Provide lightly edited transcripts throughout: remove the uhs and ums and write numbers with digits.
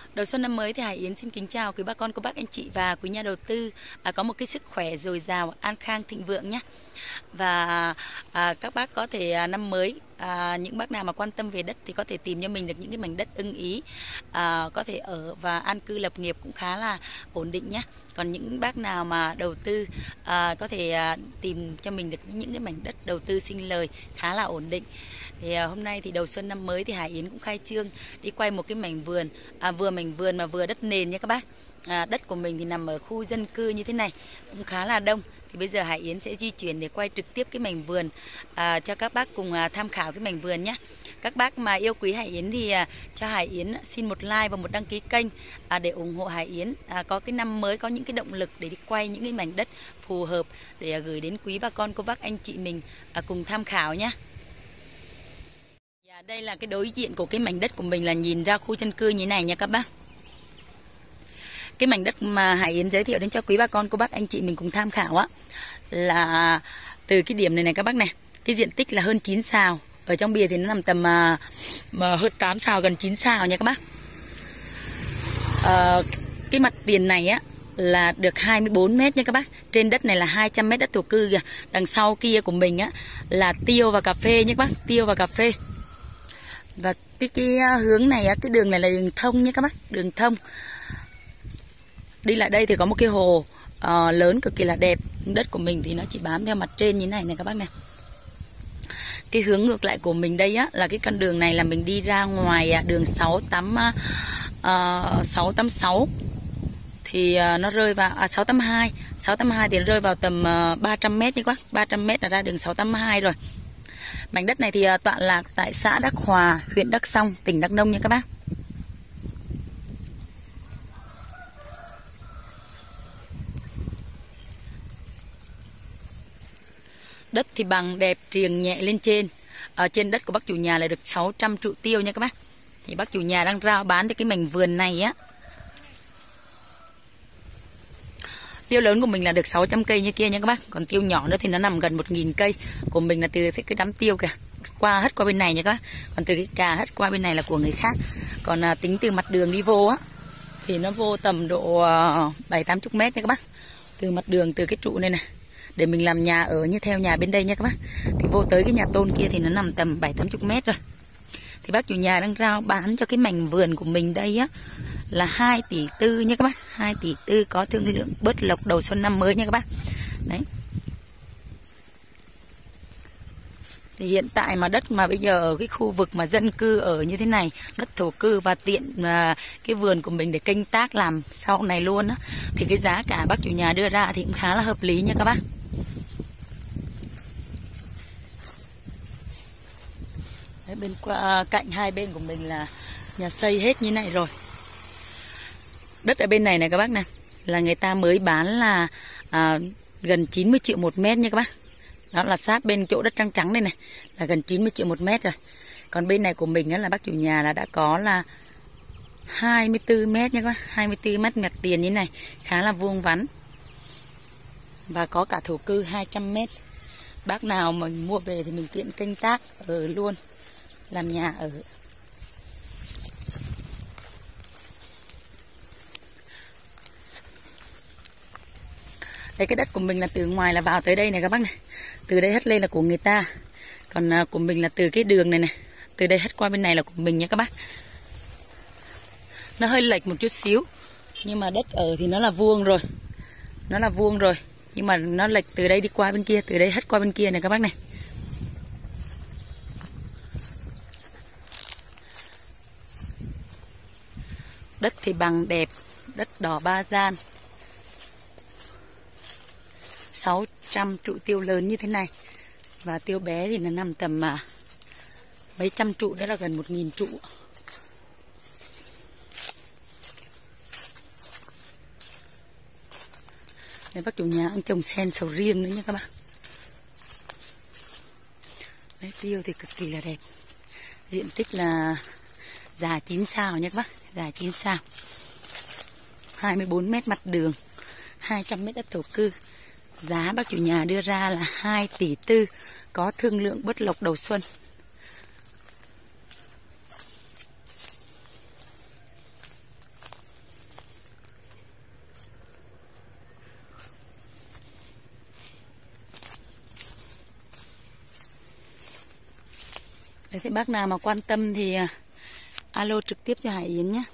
Đầu xuân năm mới thì Hải Yến xin kính chào quý bà con, cô bác, anh chị và quý nhà đầu tư có một cái sức khỏe dồi dào, an khang, thịnh vượng nhé. Và các bác có thể năm mới những bác nào mà quan tâm về đất thì có thể tìm cho mình được những cái mảnh đất ưng ý, có thể ở và an cư lập nghiệp cũng khá là ổn định nhé. Còn những bác nào mà đầu tư có thể tìm cho mình được những cái mảnh đất đầu tư sinh lời khá là ổn định. Thì hôm nay thì đầu xuân năm mới thì Hải Yến cũng khai trương đi quay một cái mảnh vườn, vừa mảnh vườn mà vừa đất nền nha các bác. Đất của mình thì nằm ở khu dân cư như thế này, cũng khá là đông. Thì bây giờ Hải Yến sẽ di chuyển để quay trực tiếp cái mảnh vườn cho các bác cùng tham khảo cái mảnh vườn nhé. Các bác mà yêu quý Hải Yến thì cho Hải Yến xin một like và một đăng ký kênh để ủng hộ Hải Yến có cái năm mới có những cái động lực để đi quay những cái mảnh đất phù hợp để gửi đến quý bà con cô bác anh chị mình cùng tham khảo nhé. Đây là cái đối diện của cái mảnh đất của mình là nhìn ra khu dân cư như này nha các bác. Cái mảnh đất mà Hải Yến giới thiệu đến cho quý bà con cô bác anh chị mình cùng tham khảo á, là từ cái điểm này này các bác này, cái diện tích là hơn 9 sào. Ở trong bìa thì nó nằm tầm mà hơn 8 sào, gần 9 sào nha các bác. Cái mặt tiền này á là được 24 mét nha các bác. Trên đất này là 200 mét đất thổ cư kìa. Đằng sau kia của mình á là tiêu và cà phê nha các bác, tiêu và cà phê. Và cái hướng này á, cái đường này là đường thông nha các bác, đường thông. Đi lại đây thì có một cái hồ lớn cực kỳ là đẹp. Đất của mình thì nó chỉ bám theo mặt trên như thế này này các bác này. Cái hướng ngược lại của mình đây á là cái con đường này là mình đi ra ngoài đường 686 thì nó rơi vào 682 thì nó rơi vào tầm 300 mét nha các bác. 300 mét là ra đường 682 rồi. Mảnh đất này thì tọa lạc tại xã Đắc Hòa, huyện Đắc Song, tỉnh Đắk Nông nha các bác. Đất thì bằng đẹp, triềng nhẹ lên trên. Ở trên đất của bác chủ nhà là được 600 trụ tiêu nha các bác. Thì bác chủ nhà đang rao bán cho cái mảnh vườn này á. Tiêu lớn của mình là được 600 cây như kia nha các bác. Còn tiêu nhỏ nữa thì nó nằm gần 1000 cây. Của mình là từ cái đám tiêu kìa, hất qua bên này nha các bác. Còn từ cái cà hất qua bên này là của người khác. Còn tính từ mặt đường đi vô á thì nó vô tầm độ 7-80 mét nha các bác. Từ mặt đường, từ cái trụ này này, để mình làm nhà ở như theo nhà bên đây nha các bác. Thì vô tới cái nhà tôn kia thì nó nằm tầm 7-80 mét rồi. Thì bác chủ nhà đang rao bán cho cái mảnh vườn của mình đây á là 2,4 tỷ nha các bác. 2,4 tỷ có thương lượng bớt lộc đầu xuân năm mới nha các bác. Đấy. Thì hiện tại mà đất mà bây giờ ở cái khu vực mà dân cư ở như thế này, đất thổ cư và tiện cái vườn của mình để canh tác làm sau này luôn á, thì cái giá cả bác chủ nhà đưa ra thì cũng khá là hợp lý nha các bác. Đấy, bên cạnh hai bên của mình là nhà xây hết như này rồi. Đất ở bên này này các bác này là người ta mới bán là gần 90 triệu một mét nha các bác. Đó là sát bên chỗ đất trắng trắng đây này là gần 90 triệu một mét rồi. Còn bên này của mình á, là bác chủ nhà là đã có là 24 mét nha các bác. 24 mét mặt tiền như thế này, khá là vuông vắn. Và có cả thổ cư 200 mét. Bác nào mà mua về thì mình tiện canh tác ở luôn, làm nhà ở. Đây, cái đất của mình là từ ngoài là vào tới đây này các bác này. Từ đây hất lên là của người ta. Còn của mình là từ cái đường này này, từ đây hất qua bên này là của mình nha các bác. Nó hơi lệch một chút xíu, nhưng mà đất ở thì nó là vuông rồi. Nó là vuông rồi, nhưng mà nó lệch từ đây đi qua bên kia, từ đây hất qua bên kia này các bác này. Đất thì bằng đẹp, đất đỏ ba gian. 600 trụ tiêu lớn như thế này. Và tiêu bé thì nó nằm tầm mấy trăm trụ, đó là gần 1000 trụ. Đây, bác chủ nhà cũng trồng sen sầu riêng nữa nha các bác. Đấy, tiêu thì cực kỳ là đẹp. Diện tích là già 9 sao nha các bác, già 9 sao. 24 mét mặt đường, 200 mét đất thổ cư. Giá bác chủ nhà đưa ra là 2,4 tỷ, có thương lượng bớt lộc đầu xuân. Đấy, thì bác nào mà quan tâm thì alo trực tiếp cho Hải Yến nhé.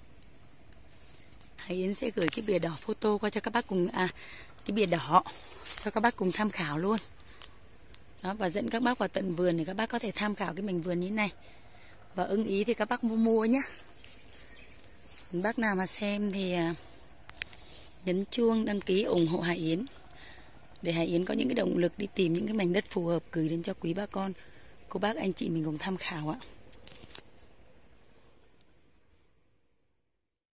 Hải Yến sẽ gửi cái bìa đỏ photo qua cho các bác cùng cái bìa đỏ cho các bác cùng tham khảo luôn. Đó, và dẫn các bác vào tận vườn để các bác có thể tham khảo cái mảnh vườn như thế này. Và ưng ý thì các bác mua nhé. Bác nào mà xem thì nhấn chuông đăng ký ủng hộ Hải Yến để Hải Yến có những cái động lực đi tìm những cái mảnh đất phù hợp gửi đến cho quý bà con, cô bác anh chị mình cùng tham khảo ạ.